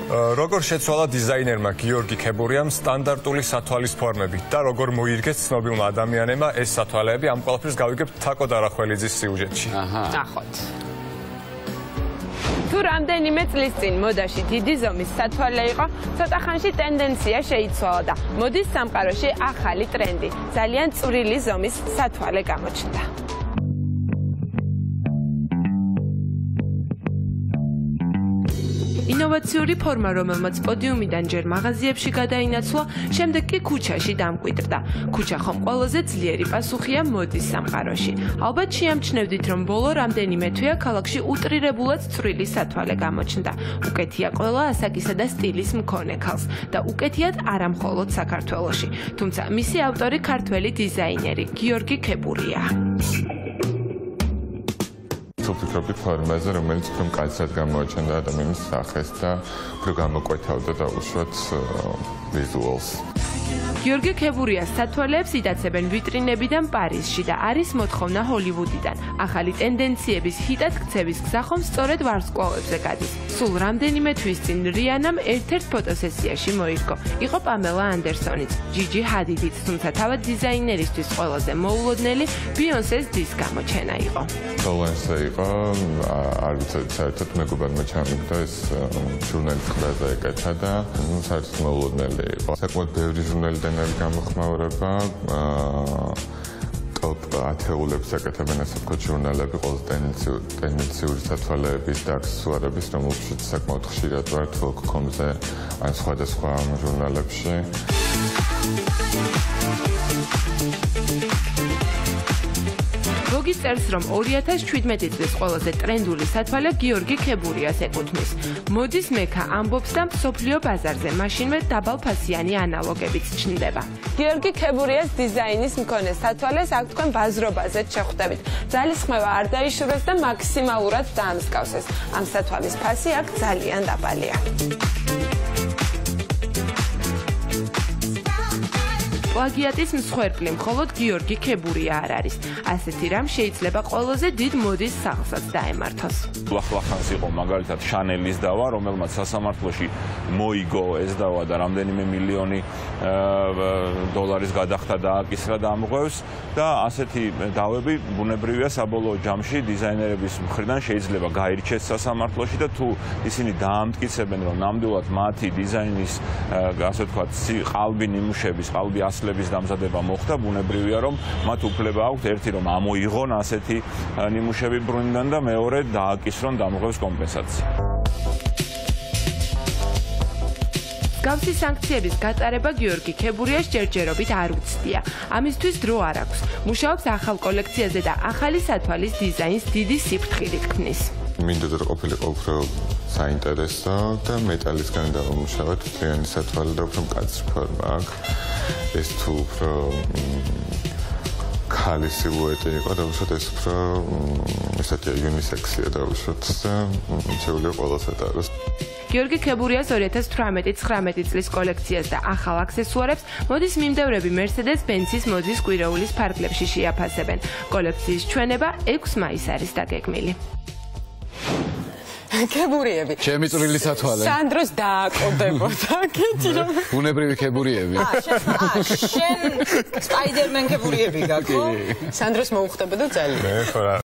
როგორ შეცვალა დიზაინერმა გიორგი ქებურიამ სტანდარტული სათვალის ფორმები და როგორ მოირგეს ცნობილმა ადამიანებმა ეს სათვალეები, ამ ყველაფერს გავიგებთ თაკო დარახველიძის სიუჟეტში. ნახოთ. თუ რამდენიმე წლის წინ მოდაში დიდი ზომის სათვალე იყო, ცოტა ხანში ტენდენცია შეიცვალა და მოდის სამყაროში ახალი ტრენდი. ძალიან წვრილი ზომის სათვალე გამოჩნდა. ინოვაციური ფორმა, რომელმაც პოდიუმიდან ჯერ მაღაზიებში გადაინაცვლა, შემდეგ კი ქუჩაში დამკვიდრდა. ქუჩა ხომ ყველაზე ძლიერი პასუხია მოდის სამყაროში. ალბათ შეამჩნევდით, რომ ბოლო რამდენიმე თვეა ქალაქში უტრირებულად წვრილი სათვალე გამოჩნდა. უკეთია ყველა ასაკისა და სტილის მქონე ქალს და უკეთიად არა მხოლოდ საქართველოში. თუმცა მისი ავტორი ქართველი დიზაინერი გიორგი ქებურია. ვფიქრობთ ფორმაზე, რომელიც უფრო მკაცრად გამოაჩენდა ადამიანის სახეს და უფრო გამოკვეთავდა დაუშვათ ვიზუალს. გიორგი ქებურიას სათვალეებს იტაცებენ ვიტრინებიდან პარიზში და არის მოთხოვნა ჰოლივუდიდან. ახალი ტენდენციების ჰიტად ქცევის გზა ხომ სწორედ ვარსკვლავებზე გადის. სულ რამდენიმე თვის წინ რიანამ ერთ-ერთ ფოტოსესიაში მოირგო. იყო პამელა ანდერსონიც, ჯიჯი ჰადიდიც, თუმცა თავად დიზაინერისთვის ყველაზე მოულოდნელი ბიონსეს დის გამოჩენა იყო. ბოლონსა იყო, არ ვიცი, საერთოდ მეგობარმა ჩამიგდა ეს ჟურნალის ყდაზე ეკეთა და საერთოდ მოულოდნელი იყო. საკმაოდ ბევრი ჟურნალიდან არის გამოხმაურება, ტოპ 10-ულებს ეკეთებენ ასე ვთქვათ ჟურნალები, ყველაზე ტენდენციური სათვალეების და აქსესუარების, რომელშიც საკმაოდ ხშირად ვართ Vogue.com-ზე ან სხვადასხვა ჟურნალებში. Vogue-ის წერს, რომ 2017 წლის ყველაზე ტრენდული სათვალე გიორგი ქებურიას ეკუთვნის. მოდის მექა ამბობს და მსოფლიო ბაზარზე მაშინვე დაბალფასიანი ანალოგებიც ჩნდება. გიორგი ქებურიას დიზაინის მქონე სათვალეს აქ თქვენ ბაზრობაზეც შეხვდებით. ძალისხმევა არ დაიშურეს და მაქსიმალურად დაამსგავსეს. ამ სათვალის ფასი აქ ძალიან დაბალია. პლაგიატის მსხვერპლი მხოლოდ გიორგი ქებურია არ არის. ასეთი რამ შეიძლება ყველაზე დიდ მოდის სახლსაც დაემართოს. ახლახანს იყო მაგალითად შანელის დავა, რომელმაც სასამართლოში მოიგო ეს დავა და რამდენიმე მილიონი დოლარის გადახდა დააკისრა და ამღვევს და ასეთი დავები ბუნებრივია საბოლოო ჯამში დიზაინერების მხრიდან შეიძლება გაირჩეს სასამართლოში და თუ ისინი დაამტკიცებენ, რომ ნამდვილად მათი დიზაინის ასე ვთქვათ ყალბი ნიმუშების, ყალბი ასლების დამზადება მოხდა, ბუნებრივია რომ მათ უფლება აქვთ ერთი რომ ამოიღონ ასეთი ნიმუშები ბრუნიდან და მეორე დააკისრონ დამღებს კომპენსაცია. გავსი სანქციების გატარება გიორგი ქებურიას ჯერჯერობით არ უცდია. ამისთვის დრო არ აქვს. მუშაობს ახალ კოლექციაზე და ახალი სათვალის დიზაინს დიდი სიფრთხილით ქმნის. მინდოდა ყოფილიყო უფრო საინტერესო და მეტალისგან დავამუშავოთ მთლიანი სათვალე და უფრო მკაცრი ფორმა აქვს. ეს თუ უფრო ქალის სილუეტი იყო და უშოთ ეს უფრო ესეთი unisex-ია და უშოთ შეუძლია ყველას ეტაროს. გიორგი ქებურიას 2018-19 წლის კოლექციას და ახალ აქსესუარებს მოდის მიმდევრები Mercedes-Benz-ის მოდის კვირეულის ფარგლებში შეაფასებენ. კოლექციის ჩვენება 6 მაისს არის დაგეგმილი. ქებურიები. ჩემი წვრილი სათვალე. სანდროს დააკოდებოდა, გეჭი რომ. ბუნებრივი ქებურიები. შენ სპაიდერმენ ქებურიები გაქო? სანდროს მოუხდებოდა ძალიან. მე ხო რა